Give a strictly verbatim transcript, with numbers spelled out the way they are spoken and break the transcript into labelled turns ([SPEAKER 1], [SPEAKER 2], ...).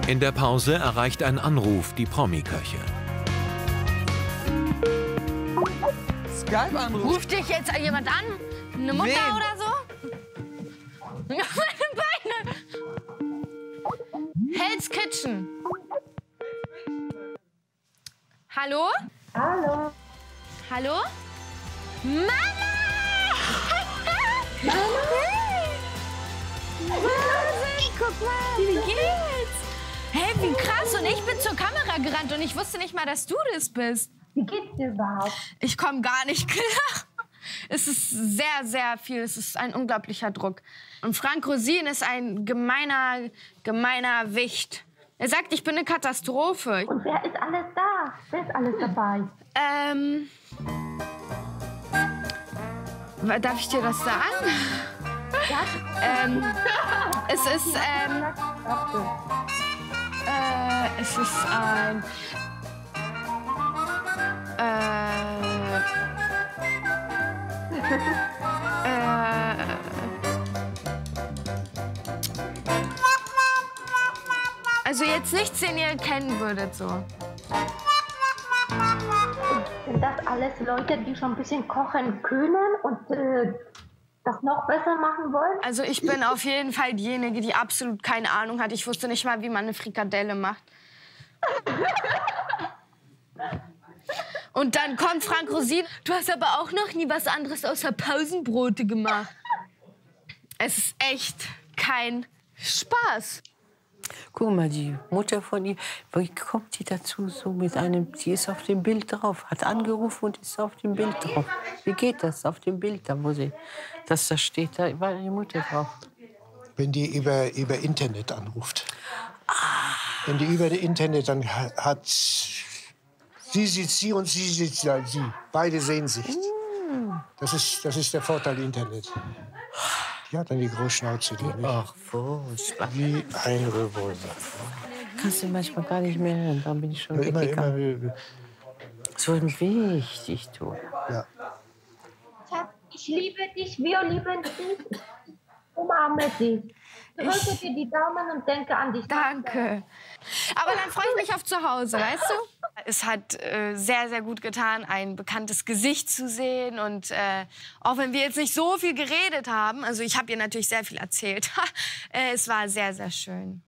[SPEAKER 1] In der Pause erreicht ein Anruf die Promi-Köche.
[SPEAKER 2] Skype-Anruf?
[SPEAKER 3] Ruft dich jetzt jemand an? Eine Mutter
[SPEAKER 2] Wen?
[SPEAKER 3] oder so? Meine Beine! Hell's Kitchen. Hallo?
[SPEAKER 4] Hallo.
[SPEAKER 3] Hallo? Mama!
[SPEAKER 4] Mama?
[SPEAKER 3] Wahnsinn, guck mal, wie geht's? Hey, wie krass. Und ich bin zur Kamera gerannt und ich wusste nicht mal, dass du das bist.
[SPEAKER 4] Wie geht's dir überhaupt?
[SPEAKER 3] Ich komme gar nicht klar. Es ist sehr, sehr viel. Es ist ein unglaublicher Druck. Und Frank Rosin ist ein gemeiner, gemeiner Wicht. Er sagt, ich bin eine Katastrophe.
[SPEAKER 4] Und wer ist alles da? Wer ist alles dabei?
[SPEAKER 3] Ähm... Darf ich dir das sagen?
[SPEAKER 4] Ja?
[SPEAKER 3] Ähm... Es ist, ähm... Äh, es ist ein... Äh... äh... Also jetzt nichts, den ihr kennen würdet, so.
[SPEAKER 4] Sind das alles Leute, die schon ein bisschen kochen können und äh, das noch besser machen wollen?
[SPEAKER 3] Also ich bin auf jeden Fall diejenige, die absolut keine Ahnung hat. Ich wusste nicht mal, wie man eine Frikadelle macht. Und dann kommt Frank Rosin. Du hast aber auch noch nie was anderes außer Pausenbrote gemacht. Es ist echt kein Spaß.
[SPEAKER 5] Guck mal, die Mutter von ihr, wie kommt die dazu so mit einem, sie ist auf dem Bild drauf, hat angerufen und ist auf dem Bild drauf. Wie geht das auf dem Bild, da wo sie, dass da steht, da war die Mutter drauf.
[SPEAKER 6] Wenn die über, über Internet anruft. Wenn die über das Internet, dann ha- hat sie sieht sie und sie sieht sie. Beide sehen sich. Das ist, das ist der Vorteil Internet. Die hat dann die Großschnauze, die nicht.
[SPEAKER 5] Ach, furchtbar.
[SPEAKER 6] Wie ein Revolver.
[SPEAKER 5] Kannst du manchmal gar nicht mehr hören, dann bin ich schon
[SPEAKER 6] Immer,
[SPEAKER 5] weggegangen.
[SPEAKER 6] immer,
[SPEAKER 5] So wichtig, du.
[SPEAKER 6] ja.
[SPEAKER 4] Schatz, ich liebe dich, wir lieben dich. Umarme dich. Drücke dir die Daumen und denke an dich.
[SPEAKER 3] Danke. Aber dann freue ich mich auf zu Hause, weißt du? Es hat äh, sehr, sehr gut getan, ein bekanntes Gesicht zu sehen. Und äh, auch wenn wir jetzt nicht so viel geredet haben, also ich habe ihr natürlich sehr viel erzählt, äh, es war sehr, sehr schön.